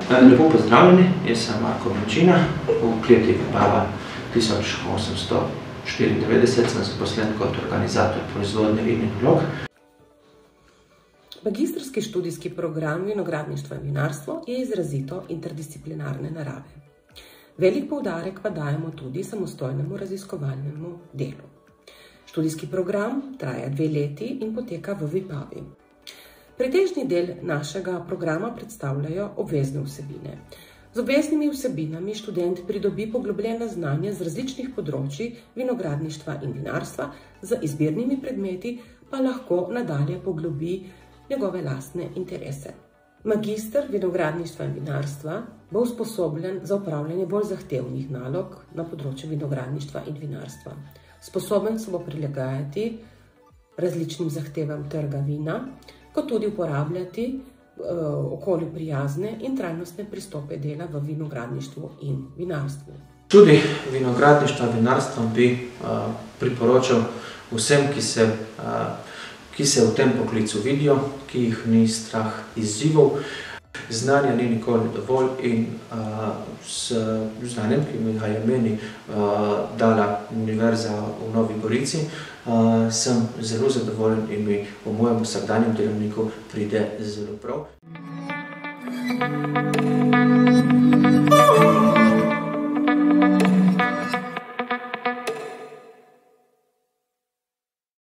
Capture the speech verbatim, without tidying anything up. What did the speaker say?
Lepo pozdravljeni, jaz sem Marko Benčina, v kleti Vipava tisoč osemsto štiriindevetdeset sem zaposlen kot organizator proizvodnje vinjenih vlog. Magistrski študijski program vinogradništvo in vinarstvo je izrazito interdisciplinarne narave. Velik poudarek pa dajemo tudi samostojnemu raziskovalnemu delu. Študijski program traja dve leti in poteka v Vipavi. Pretežni del našega programa predstavljajo obvezne vsebine. Z obveznimi vsebinami študent pridobi poglobljena znanja z različnih področij vinogradništva in vinarstva, z izbirnimi predmeti pa lahko nadalje poglobi njegove lastne interese. Magister vinogradništva in vinarstva bo usposobljen za opravljanje bolj zahtevnih nalog na področju vinogradništva in vinarstva. Sposoben se bo prilagajati različnim zahtevam trga vina, kot tudi uporabljati uh, okolju prijazne in trajnostne pristope dela v vinogradništvu in vinarstvu. Tudi vinogradništvo in vinarstvo bi uh, priporočal vsem, ki se, uh, ki se v tem poklicu vidijo, ki jih ni strah izzivov. Znanja ni nikoli dovolj in uh, s znanjem, ki mi ga je meni uh, dala Univerza v Novi Gorici, uh, sem zelo zadovoljen in mi v mojem vsakdanjem delovniku pride zelo prav.